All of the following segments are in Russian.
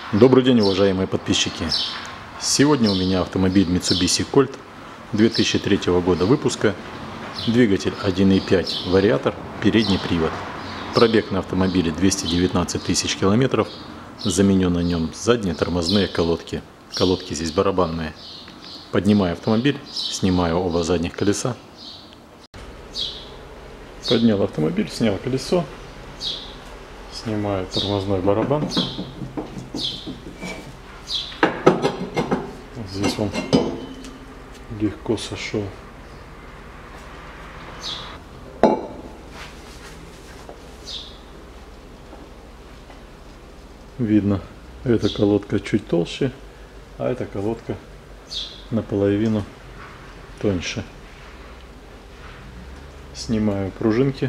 Добрый день, уважаемые подписчики! Сегодня у меня автомобиль Mitsubishi Colt 2003 года выпуска, двигатель 1.5 вариатор, передний привод. Пробег на автомобиле 219 тысяч километров, заменен на нем задние тормозные колодки. Колодки здесь барабанные. Поднимаю автомобиль, снимаю оба задних колеса. Поднял автомобиль, снял колесо, снимаю тормозной барабан. Здесь он легко сошел. Видно, эта колодка чуть толще, а эта колодка наполовину тоньше. Снимаю пружинки.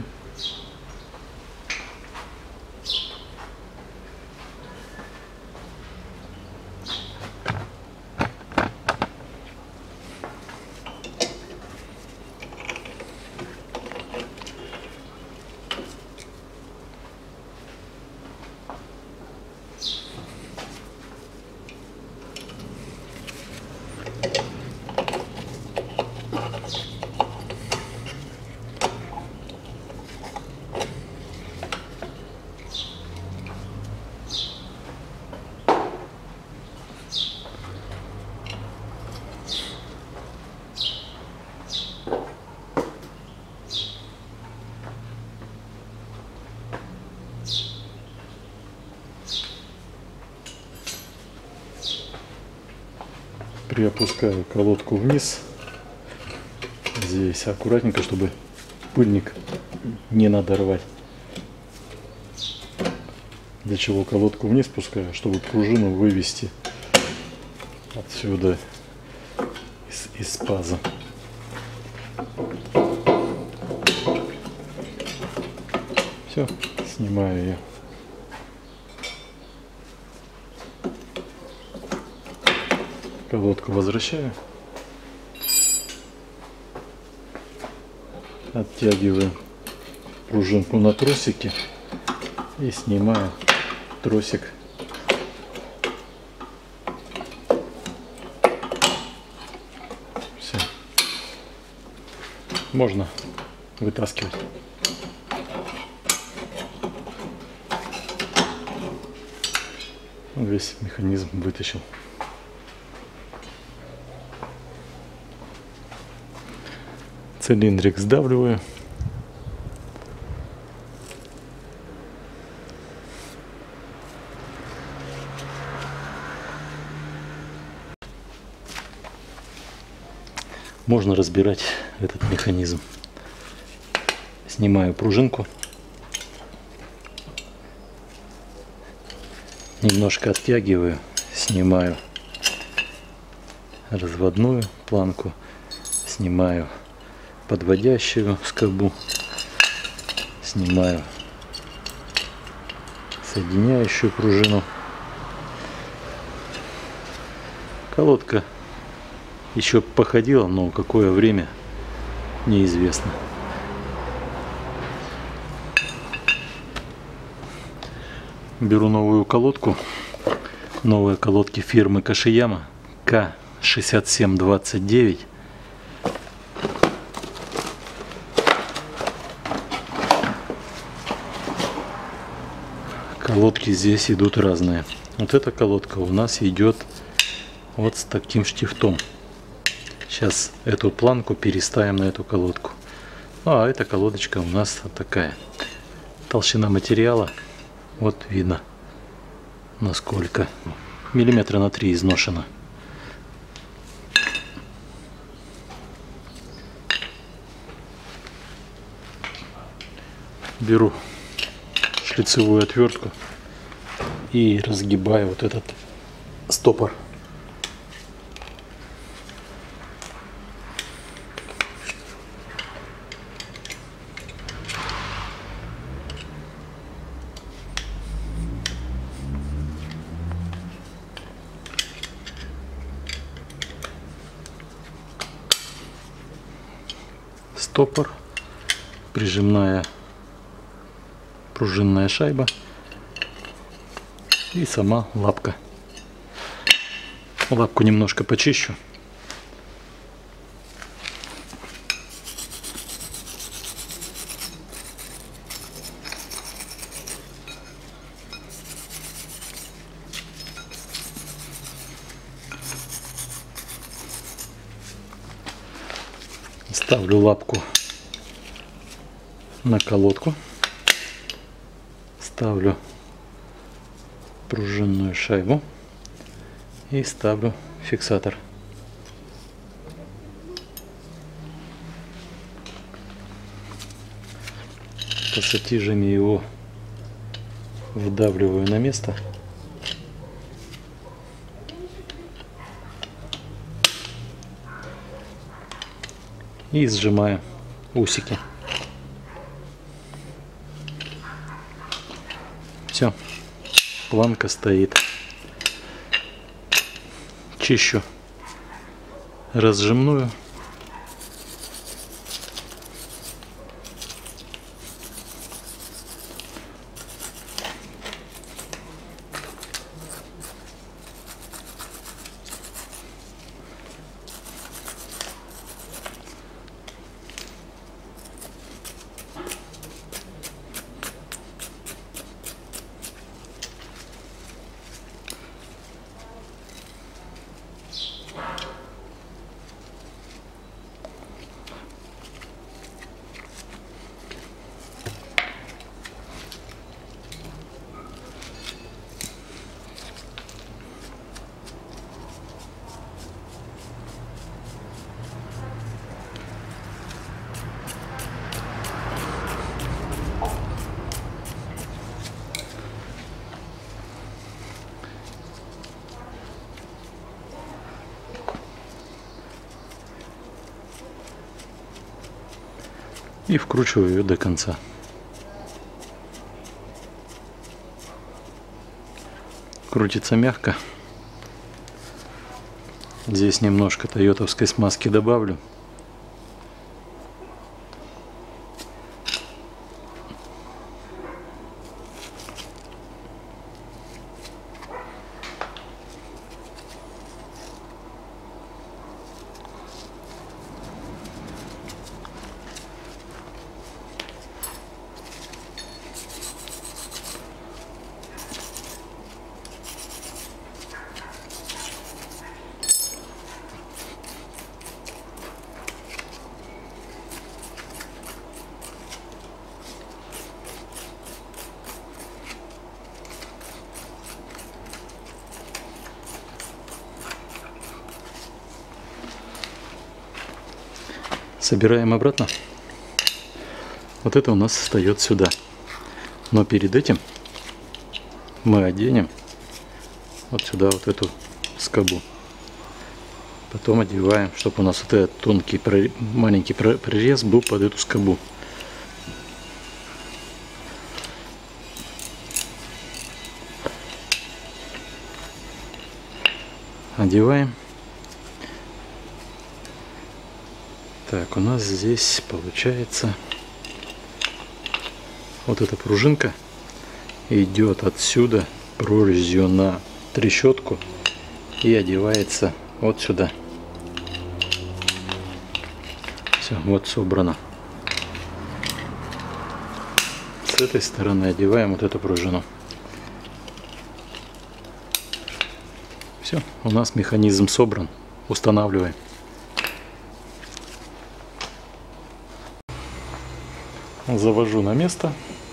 Приопускаю колодку вниз. Здесь аккуратненько, чтобы пыльник не надорвать. Для чего колодку вниз пускаю, чтобы пружину вывести отсюда из паза. Все, снимаю ее. Колодку возвращаю, оттягиваю пружинку на тросике и снимаю тросик. Все, можно вытаскивать. Весь механизм вытащил. Цилиндрик сдавливаю. Можно разбирать этот механизм. Снимаю пружинку. Немножко оттягиваю. Снимаю разводную планку. Снимаю подводящую скобу, снимаю соединяющую пружину. Колодка еще походила, но какое время неизвестно. Беру новую колодку. Новые колодки фирмы Кашияма К6729. Колодки здесь идут разные. Вот эта колодка у нас идет вот с таким штифтом. Сейчас эту планку переставим на эту колодку. А эта колодочка у нас вот такая. Толщина материала, вот видно, насколько. Миллиметра на 3 изношена. Беру шлицевую отвертку и разгибаю вот этот стопор. Стопор, прижимная пружинная шайба и сама лапка. Лапку немножко почищу. Ставлю лапку на колодку, ставлю пружинную шайбу и ставлю фиксатор. Пассатижами его вдавливаю на место. И сжимаю усики. Все, планка стоит. Чищу разжимную. И вкручиваю ее до конца. Крутится мягко. Здесь немножко тойотовской смазки добавлю. Собираем обратно. Вот это у нас встает сюда. Но перед этим мы оденем вот сюда вот эту скобу. Потом одеваем, чтобы у нас вот этот тонкий, маленький прорез был под эту скобу. Одеваем. Так, у нас здесь получается вот эта пружинка идет отсюда прорезью на трещотку и одевается вот сюда. Все, вот собрано. С этой стороны одеваем вот эту пружину. Все, у нас механизм собран. Устанавливаем. Завожу на место.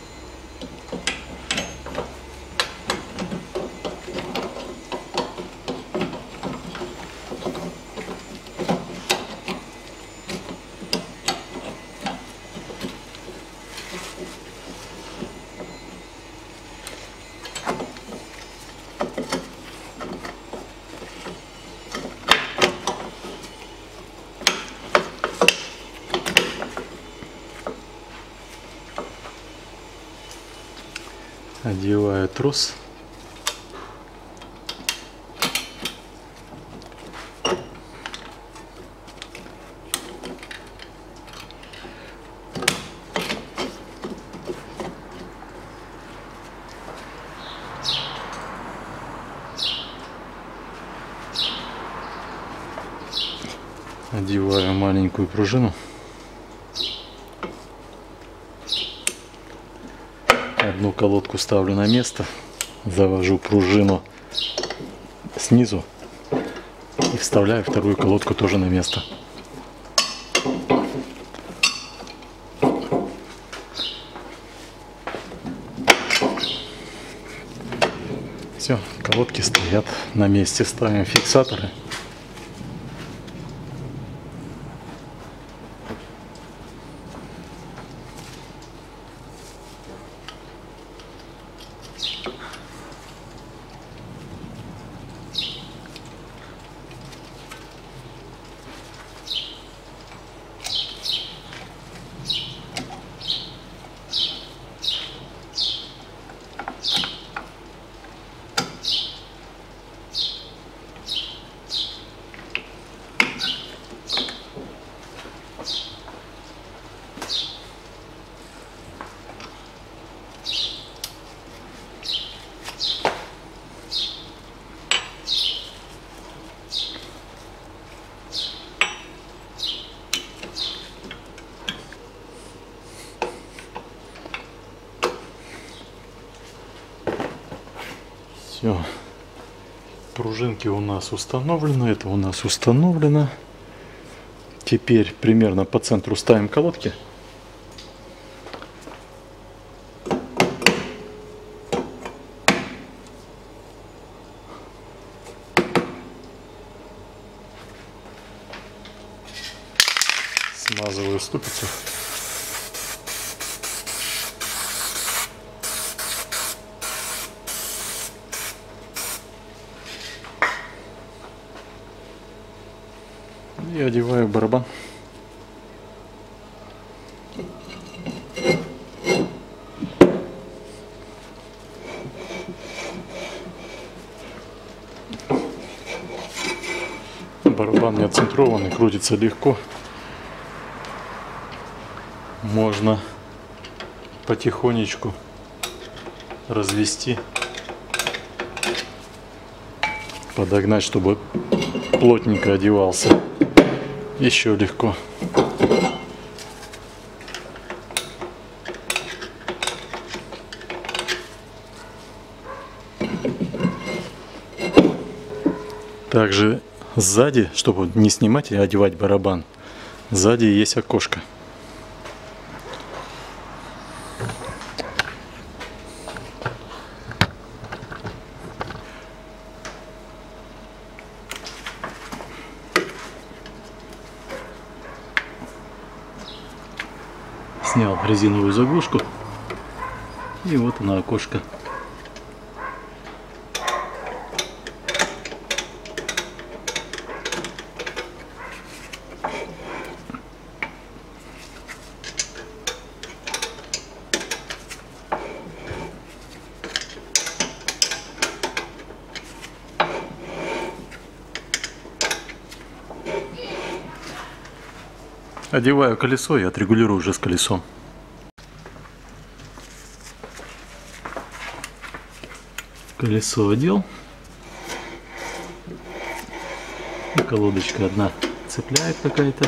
Одеваю трос. Одеваю маленькую пружину. Одну колодку ставлю на место, завожу пружину снизу и вставляю вторую колодку тоже на место. Все, колодки стоят на месте, ставим фиксаторы. Все, пружинки у нас установлены, это у нас установлено. Теперь примерно по центру ставим колодки. Смазываю ступицу. И одеваю барабан. Барабан не отцентрованный, крутится легко. Можно потихонечку развести, подогнать, чтобы плотненько одевался. Еще легко. Также сзади, чтобы не снимать и одевать барабан, сзади есть окошко. Снял резиновую заглушку, и вот она, окошко. Одеваю колесо и отрегулирую уже с колесом. Колесо одел. И колодочка одна цепляет какая-то.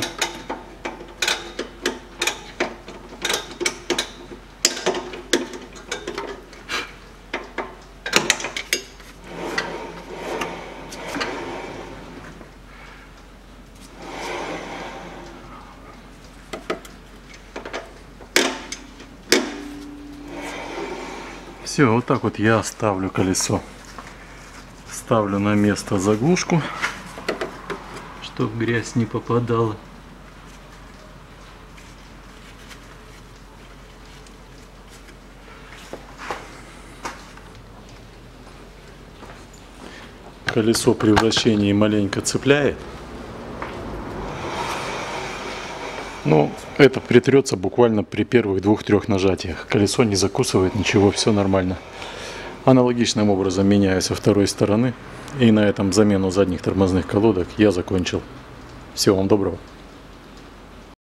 Все, вот так вот я ставлю колесо. Ставлю на место заглушку, чтобы грязь не попадала. Колесо при вращении маленько цепляет. Но это притрется буквально при первых 2-3 нажатиях. Колесо не закусывает ничего, все нормально. Аналогичным образом меняю со второй стороны. И на этом замену задних тормозных колодок я закончил. Всего вам доброго.